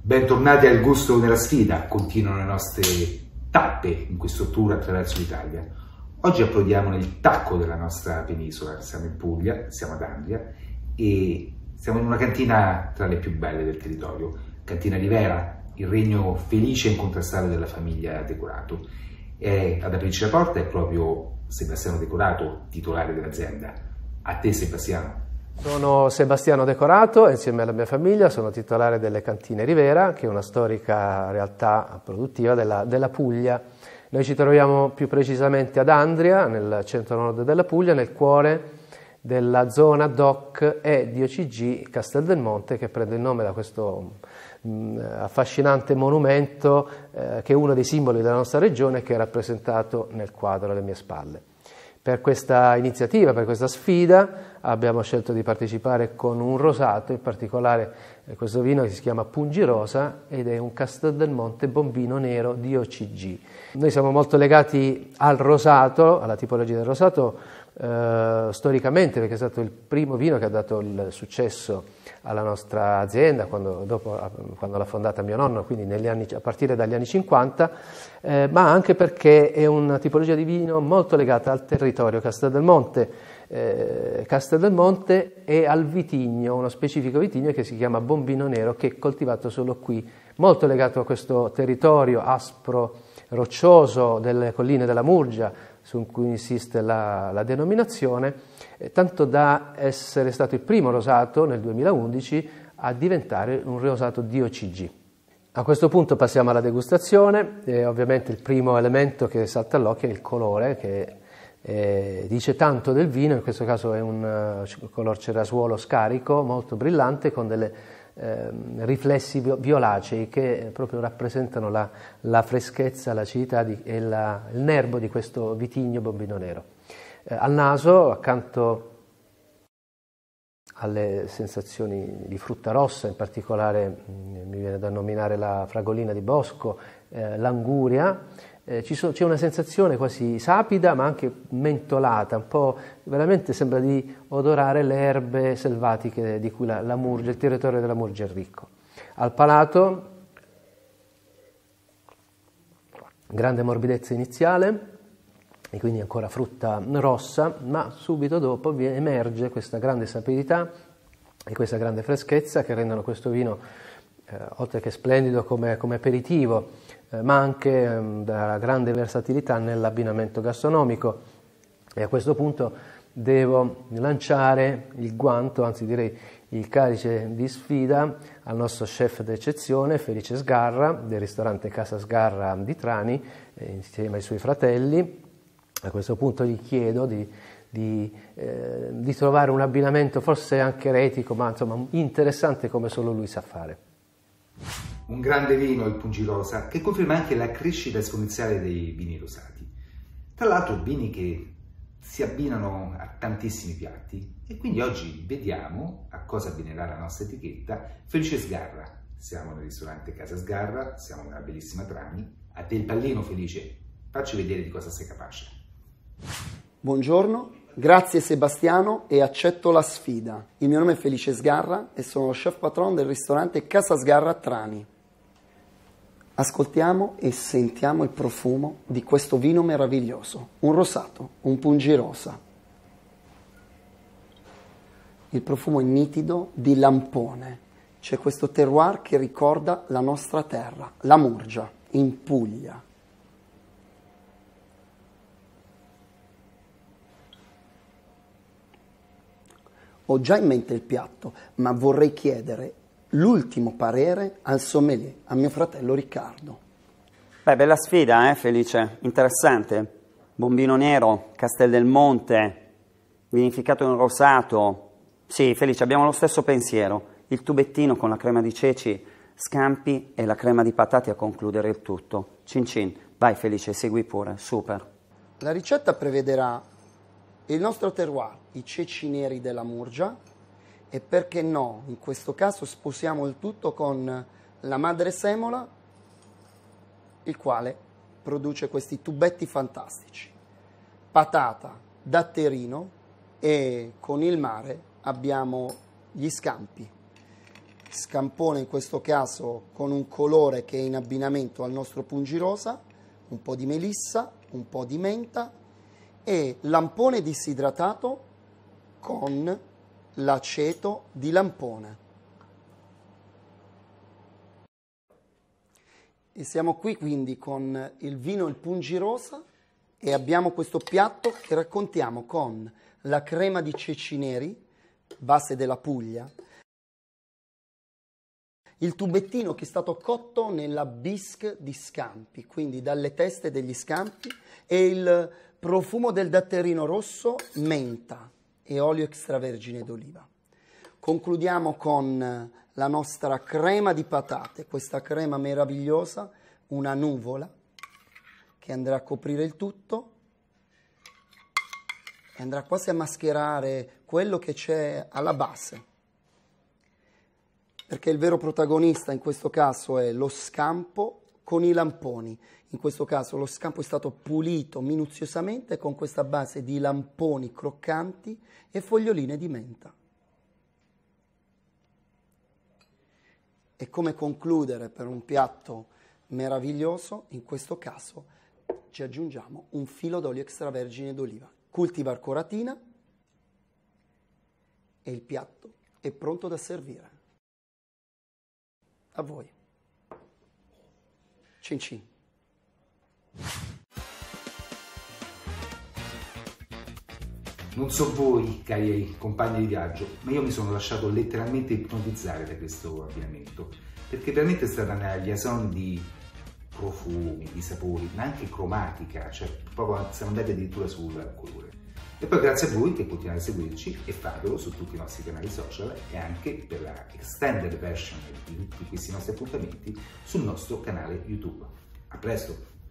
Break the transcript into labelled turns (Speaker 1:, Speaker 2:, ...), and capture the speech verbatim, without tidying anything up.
Speaker 1: Bentornati al Gusto nella Sfida, continuano le nostre tappe in questo tour attraverso l'Italia. Oggi approdiamo nel tacco della nostra penisola, siamo in Puglia, siamo ad Andria e siamo in una cantina tra le più belle del territorio, Cantina Rivera, il regno felice e incontrastato della famiglia Decorato. E ad aprirci la porta è proprio Sebastiano Decorato, titolare dell'azienda. A te Sebastiano.
Speaker 2: Sono Sebastiano Decorato e insieme alla mia famiglia sono titolare delle Cantine Rivera, che è una storica realtà produttiva della, della Puglia. Noi ci troviamo più precisamente ad Andria, nel centro-nord della Puglia, nel cuore della zona D O C e D O C G Castel del Monte, che prende il nome da questo mh, affascinante monumento eh, che è uno dei simboli della nostra regione, che è rappresentato nel quadro alle mie spalle. Per questa iniziativa, per questa sfida, abbiamo scelto di partecipare con un rosato, in particolare eh, questo vino che si chiama Pungirosa ed è un Castel del Monte Bombino Nero D O C G. Noi siamo molto legati al rosato, alla tipologia del rosato, eh, storicamente, perché è stato il primo vino che ha dato il successo alla nostra azienda quando, dopo, quando l'ha fondata mio nonno, quindi negli anni, a partire dagli anni cinquanta, eh, ma anche perché è una tipologia di vino molto legata al territorio Castel del Monte, eh, Castel del Monte e al vitigno, uno specifico vitigno che si chiama Bombino Nero, che è coltivato solo qui, molto legato a questo territorio aspro, roccioso delle colline della Murgia, su cui insiste la, la denominazione, eh, tanto da essere stato il primo rosato nel duemilaundici a diventare un rosato D O C G. A questo punto passiamo alla degustazione e ovviamente il primo elemento che salta all'occhio è il colore, che eh, dice tanto del vino. In questo caso è un uh, color cerasuolo scarico, molto brillante, con delle eh, riflessi violacei che proprio rappresentano la, la freschezza, l'acidità di, e la, il nervo di questo vitigno Bombino Nero. Eh, al naso, accanto alle sensazioni di frutta rossa, in particolare mh, mi viene da nominare la fragolina di bosco, eh, l'anguria, eh, c'è una sensazione quasi sapida ma anche mentolata, un po' veramente sembra di odorare le erbe selvatiche di cui la, la Murgia, il territorio della Murgia è ricco. Al palato, grande morbidezza iniziale, e quindi ancora frutta rossa, ma subito dopo emerge questa grande sapidità e questa grande freschezza che rendono questo vino, eh, oltre che splendido come, come aperitivo, eh, ma anche eh, da grande versatilità nell'abbinamento gastronomico. E a questo punto devo lanciare il guanto, anzi direi il calice di sfida, al nostro chef d'eccezione, Felice Sgarra, del ristorante Casa Sgarra di Trani, eh, insieme ai suoi fratelli. A questo punto gli chiedo di, di, eh, di trovare un abbinamento forse anche eretico, ma insomma interessante come solo lui sa fare.
Speaker 1: Un grande vino, il Pungirosa, che conferma anche la crescita esponenziale dei vini rosati. Tra l'altro vini che si abbinano a tantissimi piatti e quindi oggi vediamo a cosa abbinerà la nostra etichetta Felice Sgarra. Siamo nel ristorante Casa Sgarra, siamo nella bellissima Trani. A te il pallino, Felice, facci vedere di cosa sei capace.
Speaker 3: Buongiorno, grazie Sebastiano e accetto la sfida. Il mio nome è Felice Sgarra e sono lo chef patron del ristorante Casa Sgarra a Trani. Ascoltiamo e sentiamo il profumo di questo vino meraviglioso, un rosato, un Pungirosa. Il profumo è nitido, di lampone. C'è questo terroir che ricorda la nostra terra, la Murgia, in Puglia. Ho già in mente il piatto, ma vorrei chiedere l'ultimo parere al sommelier, a mio fratello Riccardo.
Speaker 4: Beh, bella sfida, eh, Felice? Interessante. Bombino Nero, Castel del Monte, vinificato in rosato. Sì, Felice, abbiamo lo stesso pensiero. Il tubettino con la crema di ceci, scampi e la crema di patate a concludere il tutto. Cin cin. Vai, Felice, segui pure. Super.
Speaker 3: La ricetta prevederà il nostro terroir, i ceci neri della Murgia, e perché no, in questo caso sposiamo il tutto con la madre semola, il quale produce questi tubetti fantastici. Patata, datterino e con il mare abbiamo gli scampi. scampone in questo caso con un colore che è in abbinamento al nostro pungirosa, un po' di melissa, un po' di menta e lampone disidratato con l'aceto di lampone. E siamo qui quindi con il vino il pungirosa e abbiamo questo piatto che raccontiamo con la crema di ceci neri, base della Puglia, il tubettino che è stato cotto nella bisque di scampi, quindi dalle teste degli scampi, e il profumo del datterino rosso, menta e olio extravergine d'oliva. Concludiamo con la nostra crema di patate, questa crema meravigliosa, una nuvola che andrà a coprire il tutto e andrà quasi a mascherare quello che c'è alla base. Perché il vero protagonista in questo caso è lo scampo con i lamponi. In questo caso lo scampo è stato pulito minuziosamente con questa base di lamponi croccanti e foglioline di menta. E come concludere per un piatto meraviglioso, in questo caso ci aggiungiamo un filo d'olio extravergine d'oliva. Cultivar coratina e il piatto è pronto da servire. A voi. Cin cin.
Speaker 1: Non so voi, cari compagni di viaggio, ma io mi sono lasciato letteralmente ipnotizzare da questo abbinamento, perché veramente è stata una liaison di profumi, di sapori, ma anche cromatica, cioè proprio siamo andati addirittura sul colore. E poi grazie a voi che continuate a seguirci e fatelo su tutti i nostri canali social e anche per la extended version di tutti questi nostri appuntamenti sul nostro canale YouTube. A presto!